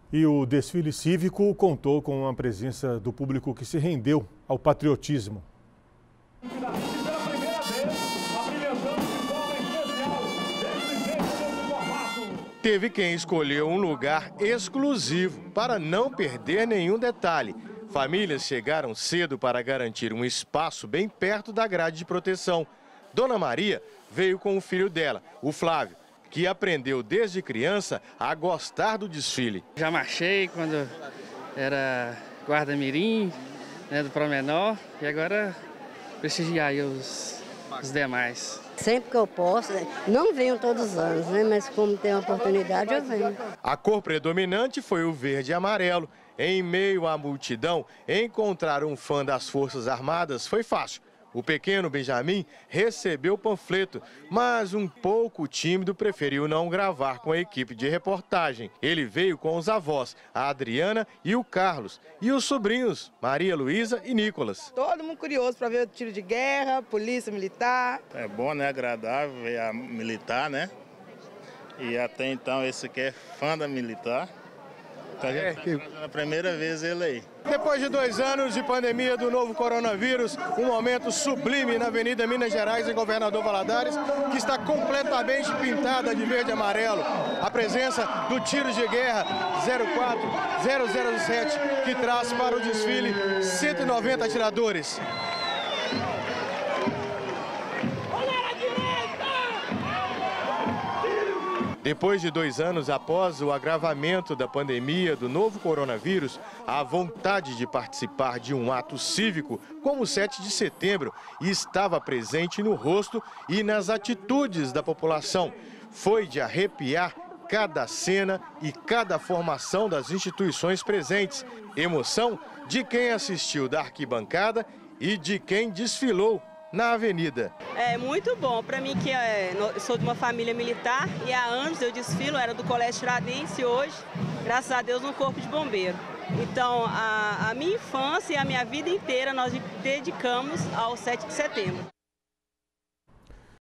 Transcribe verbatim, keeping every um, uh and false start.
E o desfile cívico contou com a presença do público que se rendeu ao patriotismo. Teve quem escolheu um lugar exclusivo para não perder nenhum detalhe. Famílias chegaram cedo para garantir um espaço bem perto da grade de proteção. Dona Maria veio com o filho dela, o Flávio, que aprendeu desde criança a gostar do desfile. Já marchei quando era guarda-mirim, né, do Promenor, e agora prestigiar os, os demais. Sempre que eu posso, não venho todos os anos, né? Mas como tem a oportunidade, eu venho. A cor predominante foi o verde e amarelo. Em meio à multidão, encontrar um fã das Forças Armadas foi fácil. O pequeno Benjamin recebeu o panfleto, mas um pouco tímido preferiu não gravar com a equipe de reportagem. Ele veio com os avós, a Adriana e o Carlos, e os sobrinhos, Maria Luísa e Nicolas. Todo mundo curioso para ver o tiro de guerra, polícia militar. É bom, né? Agradável ver a militar, né? E até então esse aqui é fã da militar. Então a gente está fazendo a primeira vez ele aí. Depois de dois anos de pandemia do novo coronavírus, um momento sublime na Avenida Minas Gerais, em Governador Valadares, que está completamente pintada de verde e amarelo. A presença do tiro de guerra zero quatro zero zero sete, que traz para o desfile cento e noventa atiradores. Depois de dois anos após o agravamento da pandemia do novo coronavírus, a vontade de participar de um ato cívico, como o sete de setembro, estava presente no rosto e nas atitudes da população. Foi de arrepiar cada cena e cada formação das instituições presentes. Emoção de quem assistiu da arquibancada e de quem desfilou na avenida. É muito bom para mim, que é, sou de uma família militar e há anos eu desfilo, era do Colégio Tiradentes, e hoje, graças a Deus, no Corpo de Bombeiro. Então, a, a minha infância e a minha vida inteira nós dedicamos ao sete de setembro.